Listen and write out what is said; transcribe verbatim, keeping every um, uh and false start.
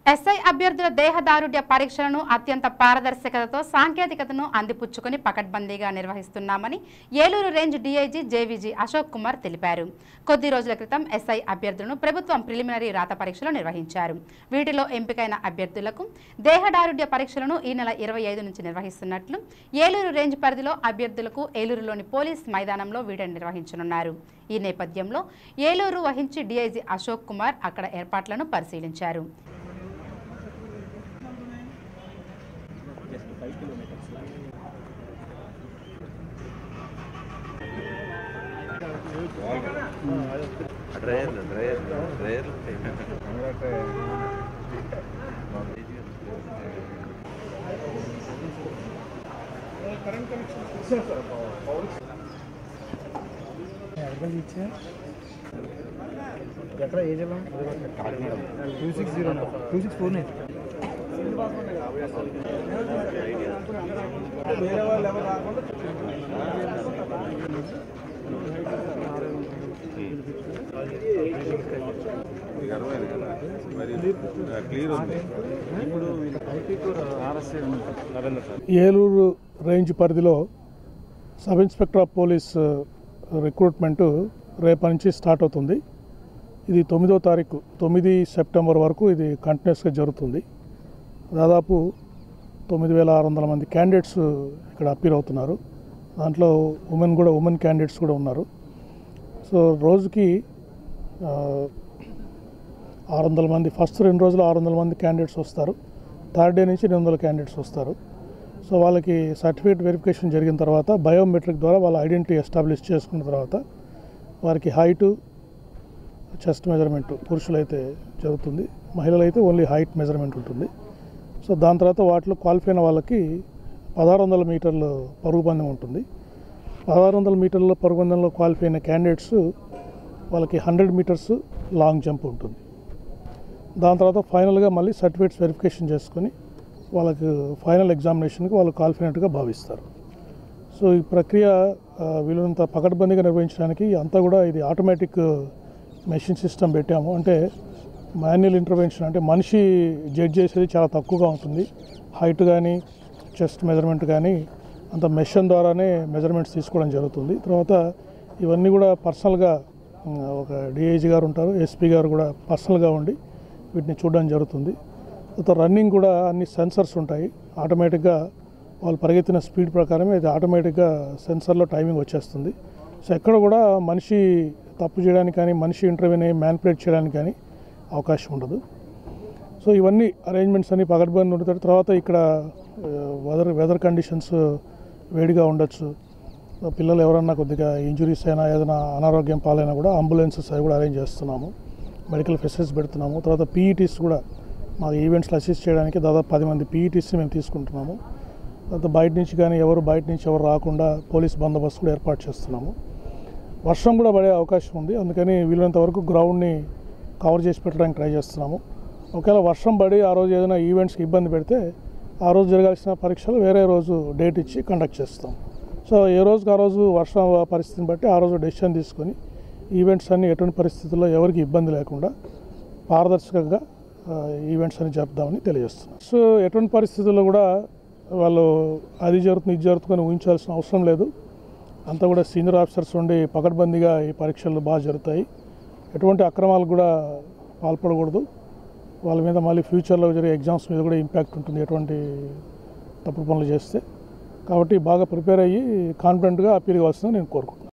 SI అభ్యర్థుల దేహదారుఢ్య పరీక్షలను అత్యంత పారదర్శకతతో సాంకేతికతను అందిపుచ్చుకొని పకడ్బందీగా నిర్వహిస్తున్నామని Eluru range DIG J V G Ashok Kumar తెలిపారు. కొద్ది రోజుల క్రితం ఎస్ఐ అభ్యర్థులను ప్రభుత్వం ప్రిలిమినరీ రాత పరీక్షలు నిర్వహించారు. వీటిలో ఎంపికైన అభ్యర్థులకు దేహదారుఢ్య పరీక్షలను ఈ నెల ఇరవై ఐదు నుంచి నిర్వహిస్తున్నట్లు ఏలూరు రేంజ్ పరిధిలో అభ్యర్థులకు ఏలూరులోని పోలీస్ మైదానంలో వీటిని నిర్వహించనున్నారు. ఈ నేపథ్యంలో ఏలూరు వహించి డీఐజీ అశోక్ కుమార్ అక్కడ ఏర్పాట్లను పరిశీలించారు. five kilometers. Trail, trail, trail. Current connection. Sir, sir. ఎక్కడ ఏ జిల్లా two six zero two six four nine వేరే వాళ్ళు ఎవరు రాకుండా ఏలూరు రేంజ్ పరిధిలో sub inspector of police recruitment రేపటి నుంచి స్టార్ట్ అవుతుంది. ఇది తొమ్మిదో తారీఖు తొమ్మిది సెప్టెంబర్ వరకు ఇది కంటిన్యూస్గా జరుగుతుంది. దాదాపు తొమ్మిది వేల ఆరు వందల మంది క్యాండిడేట్స్ ఇక్కడ అపీర్ అవుతున్నారు. దాంట్లో ఉమెన్ కూడా ఉమెన్ క్యాండిడేట్స్ కూడా ఉన్నారు. సో రోజుకి ఆరు వందల మంది ఫస్ట్ రెండు రోజులు ఆరు వందల మంది క్యాండిడేట్స్ వస్తారు. థర్డ్ డే నుంచి రెండు వందల క్యాండిడేట్స్ వస్తారు. సో వాళ్ళకి సర్టిఫికేట్ వెరిఫికేషన్ జరిగిన తర్వాత బయోమెట్రిక్ ద్వారా వాళ్ళ ఐడెంటిటీ ఎస్టాబ్లిష్ చేసుకున్న తర్వాత వారికి హైటు చెస్ట్ మెజర్మెంట్ పురుషులైతే జరుగుతుంది, మహిళలైతే ఓన్లీ హైట్ మెజర్మెంట్ ఉంటుంది. సో దాని తర్వాత వాటిలో క్వాలిఫై అయిన వాళ్ళకి పదహారు వందల మీటర్లు పరుగు పందెం ఉంటుంది. పదహారు వందల మీటర్ల పరుగు పందెంలో క్వాలిఫై అయిన క్యాండిడేట్స్ వాళ్ళకి హండ్రెడ్ మీటర్స్ లాంగ్ జంప్ ఉంటుంది. దాని తర్వాత ఫైనల్గా మళ్ళీ సర్టిఫికేట్స్ వెరిఫికేషన్ చేసుకొని వాళ్ళకి ఫైనల్ ఎగ్జామినేషన్కి వాళ్ళు క్వాలిఫైనట్టుగా భావిస్తారు. సో ఈ ప్రక్రియ వీళ్ళంతా పకడ్బందీగా నిర్వహించడానికి అంతా కూడా ఇది ఆటోమేటిక్ మెషిన్ సిస్టమ్ పెట్టాము. అంటే మాన్యువల్ ఇంటర్వెన్షన్ అంటే మనిషి జడ్జ్ చేసేది చాలా తక్కువగా ఉంటుంది. హైట్ కానీ చెస్ట్ మెజర్మెంట్ కానీ అంత మెషిన్ ద్వారానే మెజర్మెంట్స్ తీసుకోవడం జరుగుతుంది. తర్వాత ఇవన్నీ కూడా పర్సనల్గా ఒక డిఐజీ గారు ఉంటారు, ఎస్పీ గారు కూడా పర్సనల్గా ఉండి వీటిని చూడడం జరుగుతుంది. తర్వాత రన్నింగ్ కూడా అన్ని సెన్సర్స్ ఉంటాయి. ఆటోమేటిక్గా వాళ్ళు పరిగెత్తిన స్పీడ్ ప్రకారమే ఇది ఆటోమేటిక్గా సెన్సర్లో టైమింగ్ వచ్చేస్తుంది. సో ఎక్కడ కూడా మనిషి తప్పు చేయడానికి కానీ మనిషి ఇంటర్వ్యూని మ్యానిపులేట్ చేయడానికి కానీ అవకాశం ఉండదు. సో ఇవన్నీ అరేంజ్మెంట్స్ అన్ని పకడ్బందీ ఉంటుంది. తర్వాత ఇక్కడ వెదర్ వెదర్ కండిషన్స్ వేడిగా ఉండొచ్చు, పిల్లలు ఎవరన్నా కొద్దిగా ఇంజురీస్ అయినా ఏదైనా అనారోగ్యం పాలైనా కూడా అంబులెన్సెస్ అవి కూడా అరేంజ్ చేస్తున్నాము, మెడికల్ ఫెసిలిటీస్ పెడుతున్నాము. తర్వాత పీఈటీస్ కూడా మా ఈవెంట్స్లో అసిస్ట్ చేయడానికి దాదాపు పది మంది పీఈటీస్ మేము తీసుకుంటున్నాము. తర్వాత బయట నుంచి కానీ ఎవరు బయట నుంచి ఎవరు రాకుండా పోలీస్ బందోబస్తు కూడా ఏర్పాటు చేస్తున్నాము. వర్షం కూడా పడే అవకాశం ఉంది, అందుకని వీలైనంత వరకు గ్రౌండ్ని కవర్ చేసి పెట్టడానికి ట్రై చేస్తున్నాము. ఒకవేళ వర్షం పడి ఆ రోజు ఏదైనా ఈవెంట్స్కి ఇబ్బంది పెడితే ఆ రోజు జరగాల్సిన పరీక్షలు వేరే రోజు డేట్ ఇచ్చి కండక్ట్ చేస్తాం. సో ఏ రోజుకి ఆ రోజు వర్షం పరిస్థితిని బట్టి ఆ రోజు డెసిషన్ తీసుకొని ఈవెంట్స్ అన్ని ఎటువంటి పరిస్థితుల్లో ఎవరికి ఇబ్బంది లేకుండా పారదర్శకంగా ఈవెంట్స్ అని చెప్దామని తెలియజేస్తున్నాం. సో ఎటువంటి పరిస్థితుల్లో కూడా వాళ్ళు అది జరుగుతుంది ఇది జరుగుతుందని ఊహించాల్సిన అవసరం లేదు. అంతా కూడా సీనియర్ ఆఫీసర్స్ ఉండి పకడ్బందీగా ఈ పరీక్షలు బాగా జరుగుతాయి. ఎటువంటి అక్రమాలకు కూడా పాల్పడకూడదు. వాళ్ళ మీద మళ్ళీ ఫ్యూచర్లో జరిగే ఎగ్జామ్స్ మీద కూడా ఇంపాక్ట్ ఉంటుంది ఎటువంటి తప్పుడు పనులు చేస్తే. కాబట్టి బాగా ప్రిపేర్ అయ్యి కాన్ఫిడెంట్గా అప్పీల్ కావాల్సిందని నేను కోరుకుంటున్నాను.